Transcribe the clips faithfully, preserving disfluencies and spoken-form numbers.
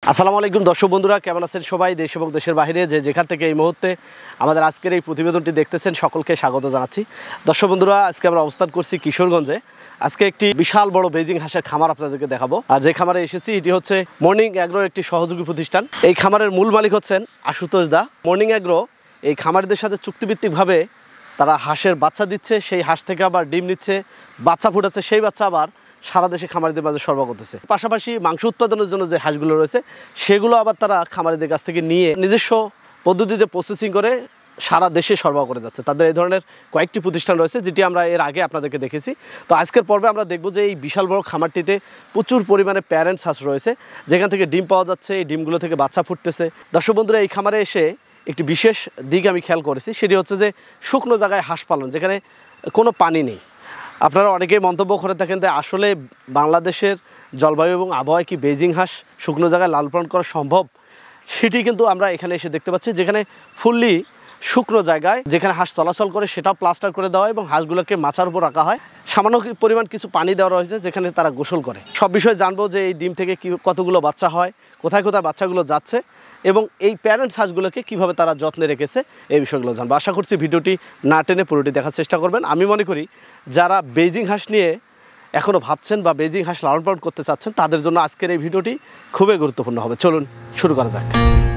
আসসালামু আলাইকুম দর্শক বন্ধুরা, কেমন আছেন সবাই? দেশ এবং দেশের বাইরে যে যেখান থেকে এই মুহূর্তে আমাদের আজকের এই প্রতিবেদনটি দেখতেছেন সকলকে স্বাগত জানাচ্ছি। দর্শক বন্ধুরা, আজকে আমরা অবস্থান করছি কিশোরগঞ্জে। আজকে একটি বিশাল বড় বেজিং হাঁসের খামার আপনাদেরকে দেখাবো। আর যে খামারে এসেছি এটি হচ্ছে মর্নিং অ্যাগ্রো, একটি সহযোগী প্রতিষ্ঠান। এই খামারের মূল মালিক হচ্ছেন আশুতোষ দা। মর্নিং অ্যাগ্রো এই খামারিদের সাথে চুক্তিভিত্তিকভাবে তারা হাঁসের বাচ্চা দিচ্ছে, সেই হাঁস থেকে আবার ডিম নিচ্ছে, বাচ্চা ফুটাচ্ছে, সেই বাচ্চা আবার সারা দেশে খামারিদের মাঝে সরবরাহ করতেছে। পাশাপাশি মাংস উৎপাদনের জন্য যে হাঁসগুলো রয়েছে সেগুলো আবার তারা খামারিদের কাছ থেকে নিয়ে নিজস্ব পদ্ধতিতে প্রসেসিং করে সারা দেশে সরবরাহ করে যাচ্ছে। তাদের এই ধরনের কয়েকটি প্রতিষ্ঠান রয়েছে, যেটি আমরা এর আগে আপনাদেরকে দেখেছি। তো আজকের পর্বে আমরা দেখব যে এই বিশাল বড় খামারটিতে প্রচুর পরিমাণে প্যারেন্টস হাঁস রয়েছে, যেখান থেকে ডিম পাওয়া যাচ্ছে, এই ডিমগুলো থেকে বাচ্চা ফুটতেছে। দর্শক বন্ধুরা, এই খামারে এসে একটি বিশেষ দিক আমি খেয়াল করেছি, সেটি হচ্ছে যে শুকনো জায়গায় হাঁস পালন, যেখানে কোনো পানি নেই। আপনারা অনেকেই মন্তব্য করে থাকেন যে আসলে বাংলাদেশের জলবায়ু এবং আবহাওয়ায় কি বেজিং হাঁস শুকনো জায়গায় লালন পালন করা সম্ভব? সেটি কিন্তু আমরা এখানে এসে দেখতে পাচ্ছি, যেখানে ফুললি শুকনো জায়গায় যেখানে হাঁস চলাচল করে সেটাও প্লাস্টার করে দেওয়া হয় এবং হাঁসগুলোকে মাচার উপর রাখা হয়। সামান্য পরিমাণ কিছু পানি দেওয়া রয়েছে, যেখানে তারা গোসল করে। সব বিষয়ে জানবো যে এই ডিম থেকে কি কতগুলো বাচ্চা হয়, কোথায় কোথায় বাচ্চাগুলো যাচ্ছে এবং এই প্যারেন্টস হাঁসগুলোকে কীভাবে তারা যত্নে রেখেছে, এই বিষয়গুলো জানবো। আশা করছি ভিডিওটি না টেনে পুরোটি দেখার চেষ্টা করবেন। আমি মনে করি যারা বেজিং হাঁস নিয়ে এখনও ভাবছেন বা বেজিং হাঁস লালন পালন করতে চাচ্ছেন, তাদের জন্য আজকের এই ভিডিওটি খুবই গুরুত্বপূর্ণ হবে। চলুন শুরু করা যাক।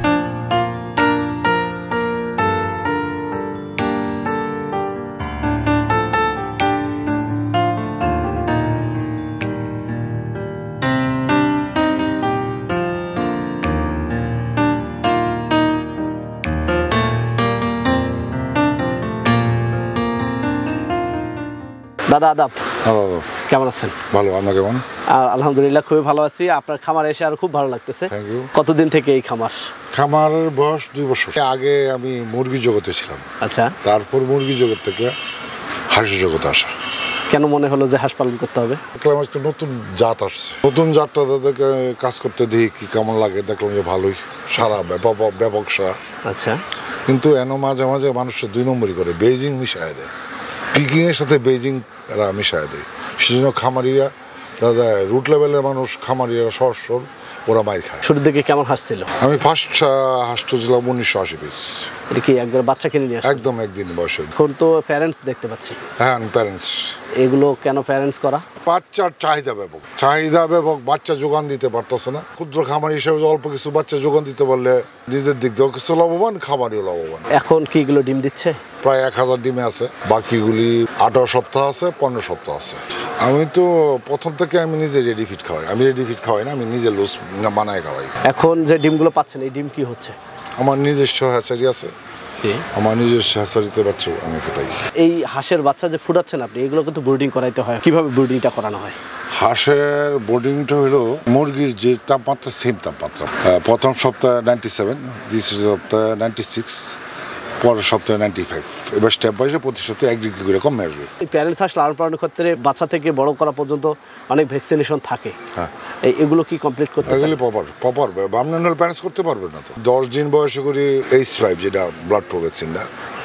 দাদা আদাব, কেমন আছেন? ভালো, আমরা কেমন? আলহামদুলিল্লাহ খুবই ভালো আছি। আপনার খামার এসে আর খুব ভালো লাগতেছে। Thank you. কতদিন থেকে এই খামার? খামারের বয়স দুই বছর। আগে আমি মুরগি জগতে ছিলাম। আচ্ছা, তারপর মুরগি জগৎ থেকে হাঁসের জগতে আসা। কেন মনে হলো যে হাঁস পালন করতে হবে? দেখলাম আজকে নতুন জাত আসছে, নতুন জাতটা তাদেরকে কাজ করতে দেখি কি কেমন লাগে। দেখলাম যে ভালোই, সারা ব্যাপক ব্যাপক সারা। আচ্ছা, কিন্তু এন মাঝে মাঝে মানুষের দুই নম্বরই করে বেজিং মিশায় দেয়, পিকিং এর সাথে বেজিং এরা মিশায় দেয়। সেজন্য খামারিরা, দাদা রুট লেভেলের মানুষ, খামারিরা সহজ সরল, ওরা মাইর খায়। শুরুর দিকে কেমন হাঁস ছিল? আমি ফার্স্ট হাঁস তুলছিলাম উনিশশো আশি পিস। এটা কি একবার বাচ্চা কিনে নিয়ে আসছে? একদম একদিন বয়সের। এখন তো প্যারেন্টস দেখতে পাচ্ছি। হ্যাঁ, প্যারেন্টস। এগুলো কেন প্যারেন্টস করা? বাচ্চার চাহিদা ব্যাপক, চাহিদা ব্যাপক। বাচ্চা যোগান দিতে পারতেছে না। ক্ষুদ্র খামারি হিসেবে অল্প কিছু বাচ্চা যোগান দিতে পারলে নিজের দিক দিয়েও কিছু লাভবান, খামারিও লাভবান। এখন কি এগুলো ডিম দিচ্ছে? প্রায় এক হাজার ডিমে আছে, বাকিগুলি আঠারো সপ্তাহ আছে, পনেরো সপ্তাহ আছে। আমি তো প্রথম থেকে আমি নিজে রেডি ফিট খাওয়াই। আমি রেডি ফিট খাওয়াই না, আমি নিজে লুজ বানায় খাওয়াই। এখন যে ডিমগুলো পাচ্ছেন, এই ডিম কি হচ্ছে? আমার নিজস্ব হ্যাচারি আছে, আমার নিজস্ব হ্যাচারিতে বাচ্চা আমি ফুটাই। এই হাঁসের বাচ্চা যে ফুটাচ্ছেন আপনি, এগুলো কিন্তু ব্রুডিং করাইতে হয়। কিভাবে ব্রুডিংটা করানো হয়? হাঁসের বোর্ডিংটা হলো মুরগির যে তাপমাত্রা, সেম তাপমাত্রা। প্রথম সপ্তাহে নাইনটি সেভেন, দ্বিতীয় সপ্তাহে নাইনটি সিক্স, পরের সপ্তাহে নাইনটি ফাইভ। এবার স্টেপ বাইজে প্রতি সপ্তাহে এক ডিগ্রি করে কম আসবে। এই প্যারেন্টস হাঁস লালন পালনের ক্ষেত্রে বাচ্চা থেকে বড় করা পর্যন্ত অনেক ভ্যাকসিনেশন থাকে। হ্যাঁ, এগুলো কি কমপ্লিট করতে? এগুলি প্রপার প্রপার আপনার প্যারেন্টস করতে পারবে না তো। দশ দিন বয়সে করি এইচ ফাইভ, যেটা ব্লাড প্রো ভ্যাকসিনটা।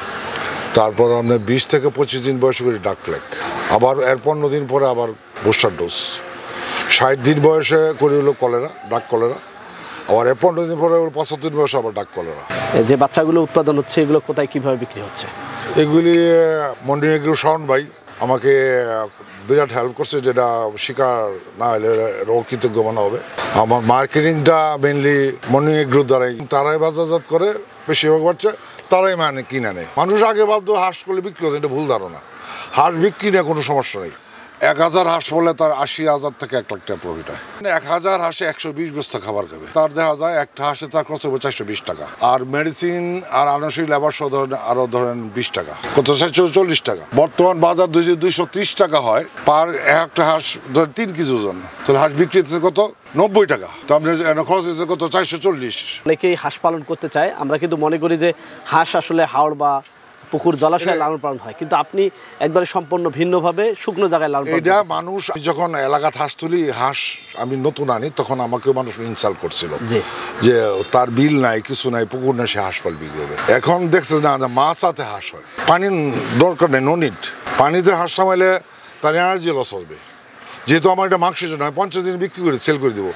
তারপর আপনার বিশ থেকে পঁচিশ দিন বয়সে করি ডাক ফ্ল্যাগ। আবার এর পনেরো দিন পরে আবার বুস্টার ডোজ। ষাট দিন বয়সে করি হলো কলেরা, ডাক কলেরা। আবার এর পনেরো দিন পরে পঁচাত্তর দিন বয়সে আবার ডাক কলেরা। যে বাচ্চাগুলো উৎপাদন হচ্ছে, এগুলো কোথায় কিভাবে বিক্রি হচ্ছে? এগুলি মন্ডি এগ্রো শাওন ভাই আমাকে বিরাট হেল্প করছে, যেটা শিকার না হলে অকৃতজ্ঞ মনে হবে। আমার মার্কেটিংটা মেনলি মন্ডি এগ্রো দ্বারাই, তারাই বাজারজাত করে, বেশিরভাগ বাচ্চা তারাই মানে কিনে নেয়। মানুষ আগে ভাবতো হাঁস করলে বিক্রি হচ্ছে, এটা ভুল ধারণা। হাঁস বিক্রি নিয়ে কোনো সমস্যা নেই। এক হাজার হাঁস বলে তার আশি হাজার থেকে এক লাখ টাকা প্রফিট হয়। এক হাজার হাঁসে একশো বিশ বস্তা খাবার খাবে, তার দেখা যায় একটা হাঁসে তার খরচ হবে চারশো বিশ টাকা। আর মেডিসিন আর আনুষঙ্গিক লেবার সহ ধরেন আরো ধরেন বিশ টাকা, কত চারশো চল্লিশ টাকা। বর্তমান বাজার দুই দুইশো ত্রিশ টাকা হয় পার একটা হাঁস, ধরেন তিন কেজি ওজন। তাহলে হাঁস বিক্রি হচ্ছে কত? নব্বই টাকা। তো আপনার খরচ হচ্ছে কত? চারশো চল্লিশ। অনেকেই হাঁস পালন করতে চায়। আমরা কিন্তু মনে করি যে হাঁস আসলে হাওড় বা পুকুর জলাশয়ে লালন পালন হয়, কিন্তু আপনি একবারে সম্পূর্ণ ভিন্নভাবে শুকনো জায়গায় লালন পালন। এটা মানুষ যখন এলাকাত হাঁস তুলি, হাঁস আমি নতুন আনি, তখন আমাকে মানুষ ইনসাল্ট করছিল যে তার বিল নাই, কিছু নাই, পুকুর নাই, সে হাঁস পালবি কি হবে। এখন দেখছে না, মাছ আতে হাঁস হয়, পানির দরকার নেই, নো নিড। পানিতে হাঁস নামাইলে তার এনার্জি লস হবে। যেহেতু আমার এটা মাংসের জন্য, আমি পঞ্চাশ দিন বিক্রি করে সেল করে দেবো।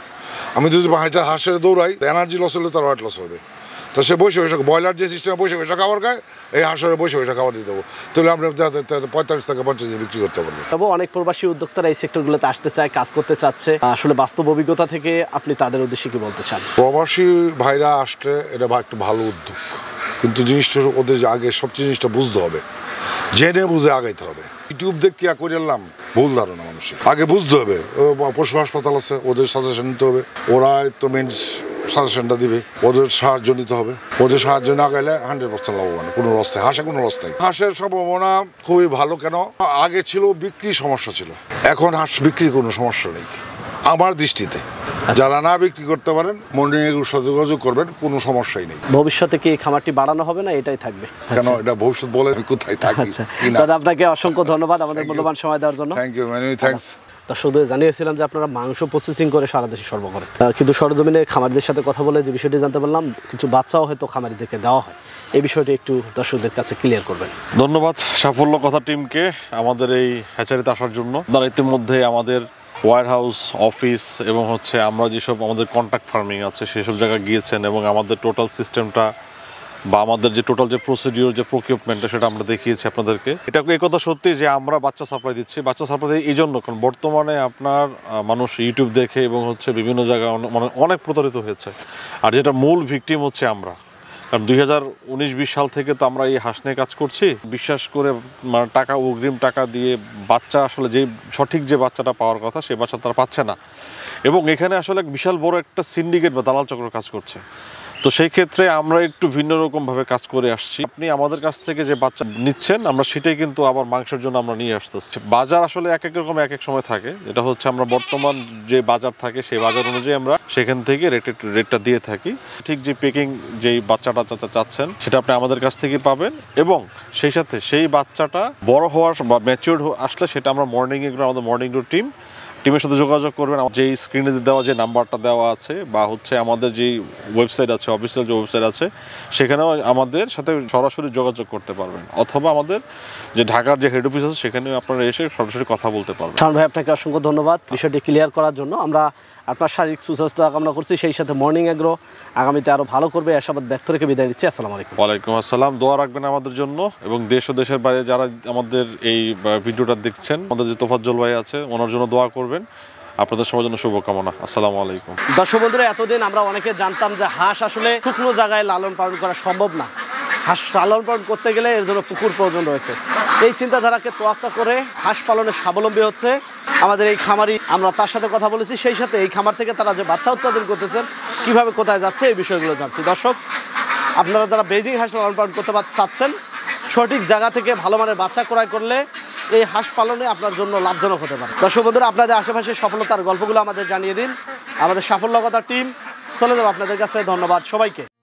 আমি যদি হাঁটা হাঁসের দৌড়াই এনার্জি লস হলে তার ওয়েট লস হবে। তো সে বসে বসে ব্রয়লার যে সিস্টেমে বসে বসে খাবার খায়, এই হাঁসের বসে বসে খাবার দিতে হবে, তাহলে আপনি পঁয়তাল্লিশ থেকে পঞ্চাশ দিন বিক্রি করতে পারবেন। তবে অনেক প্রবাসী উদ্যোক্তারা এই সেক্টরগুলোতে আসতে চায়, কাজ করতে চাচ্ছে। আসলে বাস্তব অভিজ্ঞতা থেকে আপনি তাদের উদ্দেশ্যে কি বলতে চান? প্রবাসী ভাইরা আসলে এটা একটা ভালো উদ্যোগ, কিন্তু জিনিসটা ওদের আগে সবচেয়ে জিনিসটা বুঝতে হবে, জেনে বুঝে আগাইতে হবে। ইউটিউব দেখে কি করে এলাম ভুল ধারণা মানুষের, আগে বুঝতে হবে। পশু হাসপাতাল আছে, ওদের সাজেশন নিতে হবে, ওরা তো মেন সাজেশনটা দিবে, ওদের সাহায্য নিতে হবে। ওদের সাহায্য না গেলে হান্ড্রেড পার্সেন্ট লাভবান, কোনো লস নেই হাঁসে, কোনো লস নেই। হাঁসের সম্ভাবনা খুবই ভালো। কেন? আগে ছিল বিক্রি সমস্যা ছিল, এখন হাঁস বিক্রির কোনো সমস্যা নেই আমার দৃষ্টিতে। যারা না বিক্রি করতে পারেন মন্ডি এগুলোর সাথে যোগাযোগ করবেন, কোনো সমস্যাই নেই। ভবিষ্যতে কি এই খামারটি বাড়ানো হবে না এটাই থাকবে? কেন এটা ভবিষ্যৎ বলে আমি কোথায় থাকি। আচ্ছা দাদা, আপনাকে অসংখ্য ধন্যবাদ আমাদের মূল্যবান সময় দেওয়ার জন্য। Thank you, many thanks. দর্শকদের জানিয়েছিলাম যে আপনারা মাংস প্রসেসিং করে সারা দেশে সর্ব করেন, কিন্তু সরজমিনে খামারিদের সাথে কথা বলে যে বিষয়টি জানতে পারলাম, কিছু বাচ্চাও হয়তো খামারিদেরকে দেওয়া হয়। এই বিষয়টি একটু দর্শকদের কাছে ক্লিয়ার করবেন। ধন্যবাদ সাফল্য কথা টিমকে আমাদের এই হ্যাচারিতে আসার জন্য। তারা ইতিমধ্যে আমাদের ওয়্যার হাউস, অফিস এবং হচ্ছে আমরা যেসব আমাদের কন্ট্রাক্ট ফার্মিং আছে সেসব জায়গায় গিয়েছেন এবং আমাদের টোটাল সিস্টেমটা বা আমাদের যে টোটাল যে প্রসিডিওর যে প্রকিউপমেন্টটা সেটা আমরা দেখিয়েছি আপনাদেরকে। এটা এই কথা সত্যি যে আমরা বাচ্চা সাপ্লাই দিচ্ছি। বাচ্চা সাপ্লাই দিই এই জন্য কারণ বর্তমানে আপনার মানুষ ইউটিউব দেখে এবং হচ্ছে বিভিন্ন জায়গায় মানে অনেক প্রতারিত হয়েছে, আর যেটা মূল ভিকটিম হচ্ছে আমরা। কারণ দুই হাজার উনিশ বিশ সাল থেকে তো আমরা এই হাঁস নিয়ে কাজ করছি, বিশ্বাস করে মানে টাকা অগ্রিম টাকা দিয়ে বাচ্চা আসলে যে সঠিক যে বাচ্চাটা পাওয়ার কথা সেই বাচ্চা তারা পাচ্ছে না, এবং এখানে আসলে বিশাল বড় একটা সিন্ডিকেট বা দালাল চক্র কাজ করছে। তো সেই ক্ষেত্রে আমরা একটু ভিন্ন রকমভাবে কাজ করে আসছি। আপনি আমাদের কাছ থেকে যে বাচ্চা নিচ্ছেন আমরা সেটাই কিন্তু আবার মাংসের জন্য আমরা নিয়ে আসতেছি। বাজার আসলে এক এক রকম এক এক সময় থাকে, এটা হচ্ছে আমরা বর্তমান যে বাজার থাকে সেই বাজার অনুযায়ী আমরা সেখান থেকে রেটে রেটটা দিয়ে থাকি। ঠিক যে পেকিং যেই বাচ্চাটা চাচ্ছেন সেটা আপনি আমাদের কাছ থেকে পাবেন, এবং সেই সাথে সেই বাচ্চাটা বড় হওয়ার বা ম্যাচিউরড আসলে সেটা আমরা মর্নিং এগুলো আমাদের মর্নিং ডোর টিম টিমের সাথে যোগাযোগ করবেন। যেই স্ক্রিনে দেওয়া যে নাম্বারটা দেওয়া আছে বা হচ্ছে আমাদের যেই ওয়েবসাইট আছে, অফিসিয়াল যে ওয়েবসাইট আছে, সেখানেও আমাদের সাথে সরাসরি যোগাযোগ করতে পারবেন, অথবা আমাদের যে ঢাকার যে হেড অফিস আছে সেখানেও আপনারা এসে সরাসরি কথা বলতে পারবেন। শাওন ভাই, আপনাকে অসংখ্য ধন্যবাদ বিষয়টি ক্লিয়ার করার জন্য। আমরা আপনার শারীরিক সুস্বাস্থ্য কামনা করছি, সেই সাথে মর্নিং এগ্রো আগামীতে আরও ভালো করবে আশাবাদ ব্যক্ত রেখে বিদায় নিচ্ছি। আসসালামু আলাইকুম। ওয়ালাইকুম আসসালাম। দোয়া রাখবেন আমাদের জন্য, এবং দেশ ও দেশের বাইরে যারা আমাদের এই ভিডিওটা দেখছেন, আমাদের যে তোফাজ্জল ভাই আছে ওনার জন্য দোয়া করবেন। আপনাদের সবার জন্য শুভকামনা। আসসালামু আলাইকুম। দর্শক বন্ধুরা, এতদিন আমরা অনেকে জানতাম যে হাঁস আসলে শুকনো জায়গায় লালন পালন করা সম্ভব না, হাঁস লালন পালন করতে গেলে এর জন্য পুকুর প্রয়োজন রয়েছে। এই চিন্তাধারাকে তোয়াক্কা করে হাঁস পালনে স্বাবলম্বী হচ্ছে আমাদের এই খামারি। আমরা তার সাথে কথা বলেছি, সেই সাথে এই খামার থেকে তারা যে বাচ্চা উৎপাদন করতেছেন কিভাবে কোথায় যাচ্ছে এই বিষয়গুলো জানছি। দর্শক, আপনারা যারা বেজিং হাঁস লালন পালন করতে চাচ্ছেন, সঠিক জায়গা থেকে ভালো মানের বাচ্চা ক্রয় করলে এই হাঁস পালনে আপনার জন্য লাভজনক হতে পারে। দর্শক বন্ধুরা, আপনাদের আশেপাশে সফলতার গল্পগুলো আমাদের জানিয়ে দিন। আমাদের সাফল্যকতা টিম চলে যাবো আপনাদের কাছে। ধন্যবাদ সবাইকে।